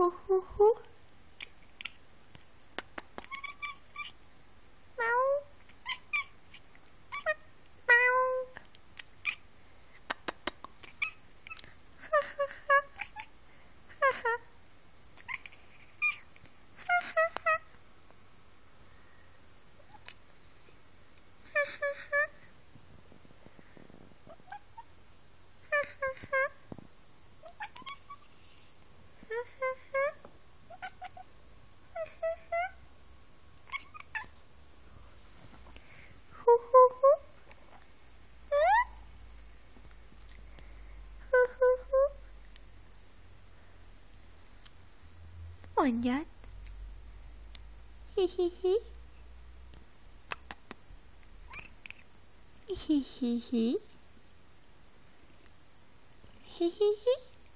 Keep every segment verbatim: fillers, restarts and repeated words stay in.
Hu hu hu. Meow. Meow. Ha ha ha. Ha ha. Ha ha ha. Ha ha ha. Ha ha ha. Hu hu hu. Hu hu hu. Mondjad. Hi hi hi. Hi hi hi. Hi hi hi.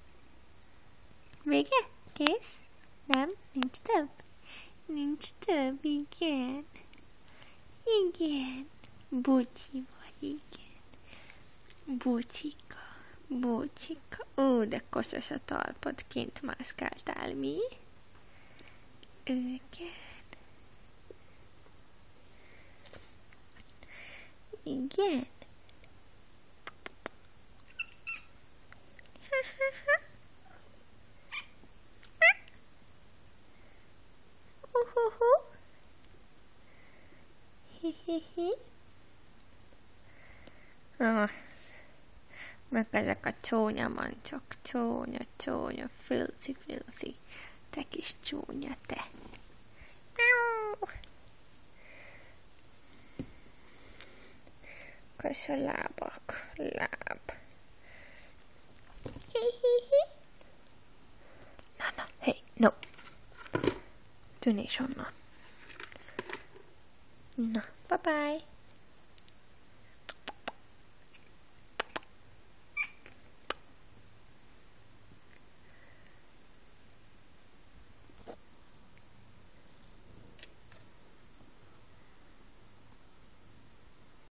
Vége? Kész? Nem? Nincs több? Nincs több, igen. Igen. Buci vagy, igen. Bucika. Bucika. Ó, de koszos a talpad, kint mászkáltál, mi? Igen. Igen. Ha ha ha. Uhuhu. Hihihi. Ah, meg ezek a csónya mancsok. Csónya, csónya, filci, filci. Te kis csónya, te. Kösz a lábak. Láb. Hihihi. Na, na, hey, no. Tűnés onnan. Na, bye-bye.